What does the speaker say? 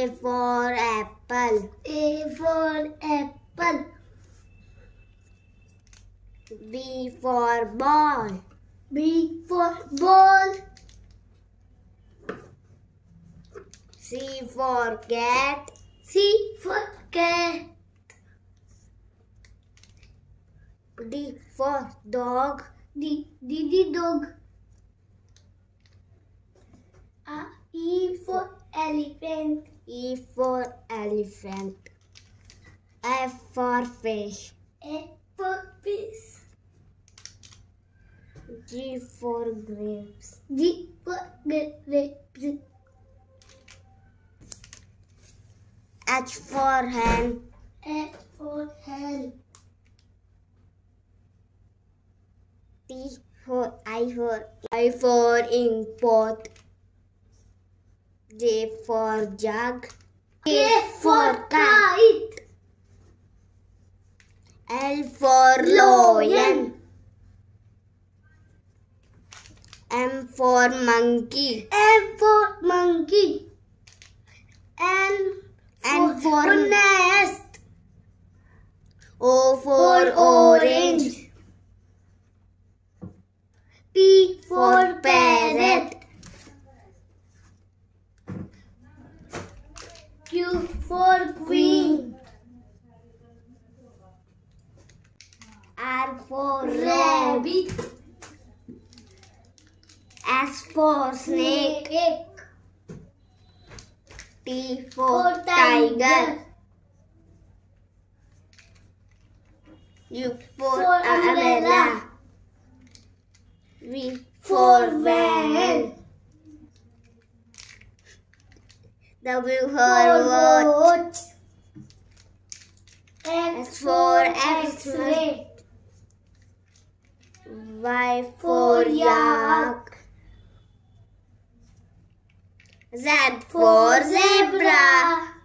A for apple. A for apple. B for ball. B for ball. C for cat. C for cat. D for dog. D dog. E for elephant. E for elephant. F for fish. F for fish. G for grapes. G for grapes. H for hen. H for hen. I for ink pot. J for jug. K for kite. L for lion. M for monkey. M for monkey. N for nest. O for orange. P for parrot. Q for queen. R for Rabbit. S for snake. T for tiger. U for umbrella. V for van. W for watch. X for X-ray. Y for yak. Z for zebra.